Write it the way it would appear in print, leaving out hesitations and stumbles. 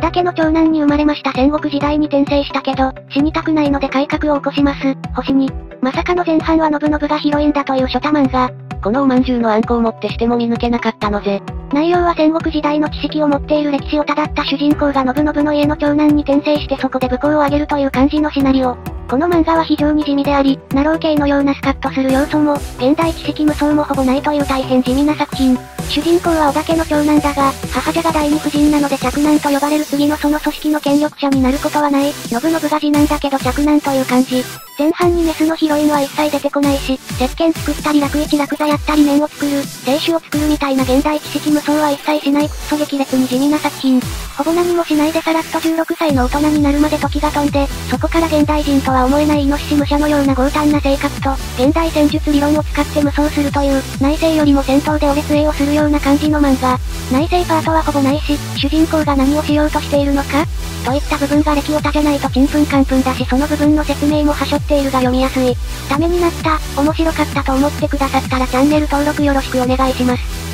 田家の長男に生まれました。戦国時代に転生したけど、死にたくないので改革を起こします。星2。まさかの前半は信長がヒロインだというショタ漫画。 このおまんじゅうのあんこをもってしても見抜けなかったのぜ。 内容は戦国時代の知識を持っている歴史をただった主人公が信々の家の長男に転生してそこで武功を上げるという感じのシナリオ。この漫画は非常に地味であり、ナロー系のようなスカッとする要素も、現代知識無双もほぼないという大変地味な作品。主人公は織田家の長男だが、母者が第二夫人なので嫡男と呼ばれる次のその組織の権力者になることはない。信々が次男だけど嫡男という感じ。前半にメスのヒロインは一切出てこないし、石鹸作ったり楽市楽座やったり麺を作る、清酒を作るみたいな現代知識無双は一切しないくっそ激烈に地味な作品。ほぼ何もしないでさらっと16歳の大人になるまで時が飛んで、そこから現代人とは思えないイノシシ武者のような強胆な性格と、現代戦術理論を使って無双するという、内政よりも戦闘でお列栄をするような感じの漫画。内政パートはほぼないし、主人公が何をしようとしているのかといった部分が歴オタじゃないとちんぷんかんぷんだしその部分の説明もはしょっているが読みやすい。ためになった、面白かったと思ってくださったらチャンネル登録よろしくお願いします。